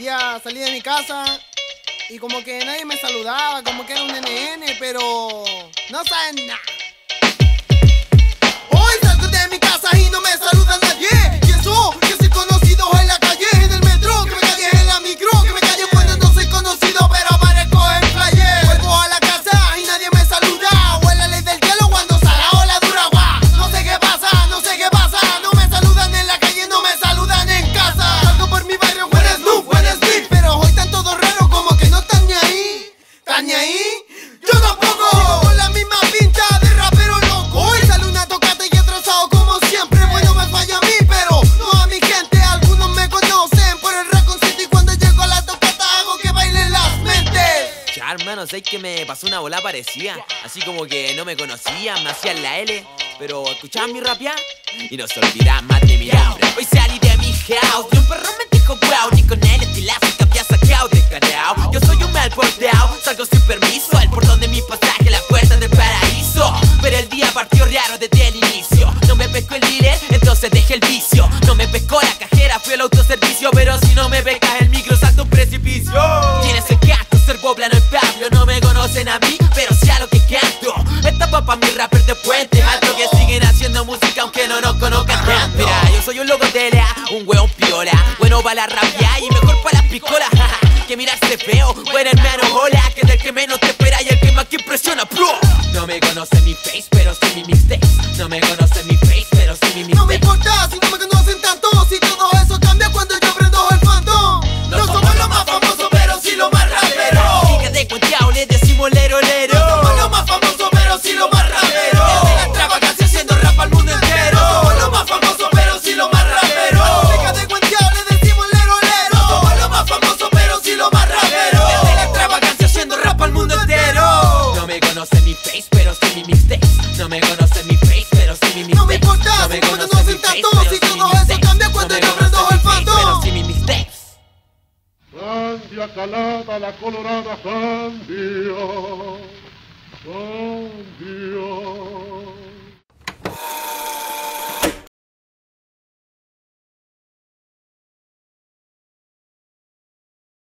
día salí de mi casa y como que nadie me saludaba, como que era un NN, pero no saben nada. Hoy salgo de mi casa y no me saluda nadie. Y eso, que soy conocido en la calle, en el metro, que me calle en la micro, que me calle cuando no soy conocido, pero aparezco en flyer. Vuelvo a la casa y nadie me saluda, o en la ley del hielo cuando salao la dura agua. No sé qué pasa, no sé qué pasa, no me saludan en la calle, no me saludan en casa. Salgo por mi barrio, buenas Snoop, buenas Big, pero hoy están todos raros, como que no están ni ahí. ¿Están ni ahí? Yo tampoco. Sigo con la misma pinta de rapero loco. Hoy sale una tocata y atrasado como siempre. Bueno, me falla a mí, pero no a mi gente. Algunos me conocen por el Raccoon City. Cuando llego a la tocata hago que bailen las mentes. Ya, hermano, sé que me pasó una bola parecida. Así como que no me conocían, me hacían la L, pero escuchaban mi rapia y no se olvidaban más de mi nombre. Hoy salí de mi house y un perro me dijo wow, ni con el estilazo que había sacado descarado. Yo soy un mal porteado, salgo sin permiso, el portón de mi pasaje, la puerta del paraíso. Pero el día partió raro desde el inicio. No me pescó el dealer, entonces dejé el vicio. No me pescó la cajera, fui al autoservicio. Pero si no me pescas el micro, salto un precipicio. Tienes el canto, ser plano el Pablo. No me conocen a mí, pero sé a lo que canto. Esta papa mis rappers de Puente Alto que siguen haciendo música aunque no nos conozcan tanto. Mira, yo soy un loco de la, un hueón piola, bueno para la rabia y mejor para las picolas. Que mirarse feo, buen hermano, hola, que del que menos te espera y el que más que impresiona, bro. No me conocen mi face, pero sí mi mixtape. No me conocen mi face, pero sí mi mixtape. No me importa si no me conocen tanto, si todo eso cambia cuando yo prendo el fandom. No somos los más famosos, pero sí los más raperos. Chica de cuenteado, le decimos lero lero. No somos los más famosos, pero sí los más raperos. Desde la extravagancia haciendo rap al mundo entero. No somos los más famosos, pero sí los más raperos. Chica de cuenteado, le decimos lero lero. No somos los más famosos, pero sí los más raperos. Desde la extravagancia haciendo rap al mundo entero. No me conocen mi face, pero sí mi mixtape. No me conocen mi face, pero sí mi mixtape. No me importa si no me conocen tanto, si todo eso cambia cuando yo prendo el fandom. Pero sí mi mixtape. Sandia calada, la colorada Sandia, Sandia.